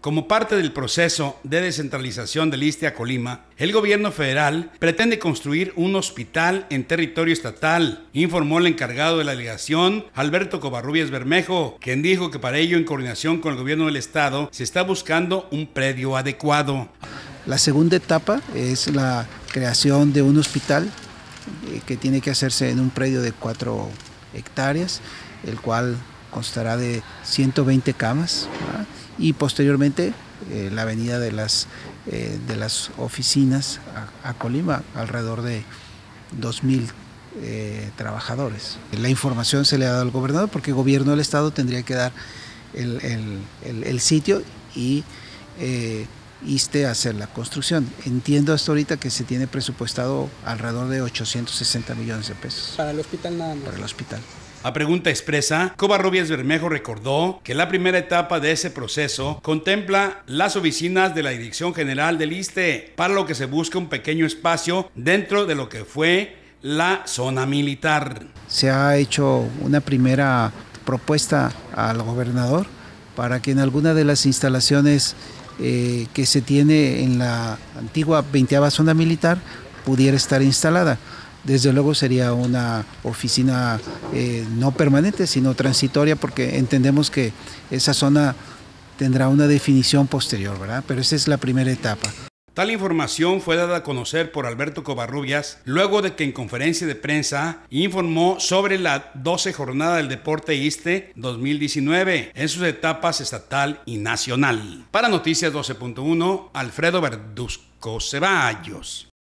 Como parte del proceso de descentralización del ISSSTE a Colima, el gobierno federal pretende construir un hospital en territorio estatal, informó el encargado de la delegación, Alberto Covarrubias Bermejo, quien dijo que para ello, en coordinación con el gobierno del estado, se está buscando un predio adecuado. La segunda etapa es la creación de un hospital que tiene que hacerse en un predio de 4 hectáreas, el cual constará de 120 camas, ¿verdad? Y posteriormente la venida de las oficinas a Colima, alrededor de 2,000 trabajadores. La información se le ha dado al gobernador porque el gobierno del estado tendría que dar el sitio y ISSSTE a hacer la construcción. Entiendo hasta ahorita que se tiene presupuestado alrededor de 860 millones de pesos. ¿Para el hospital nada más? Para el hospital. A pregunta expresa, Covarrubias Bermejo recordó que la primera etapa de ese proceso contempla las oficinas de la Dirección General del ISSSTE, para lo que se busca un pequeño espacio dentro de lo que fue la zona militar. Se ha hecho una primera propuesta al gobernador para que en alguna de las instalaciones que se tiene en la antigua 20ª zona militar pudiera estar instalada. Desde luego sería una oficina no permanente, sino transitoria, porque entendemos que esa zona tendrá una definición posterior, ¿verdad? Pero esa es la primera etapa. Tal información fue dada a conocer por Alberto Covarrubias luego de que en conferencia de prensa informó sobre la 12 Jornada del Deporte ISSSTE 2019 en sus etapas estatal y nacional. Para Noticias 12.1, Alfredo Verduzco Ceballos.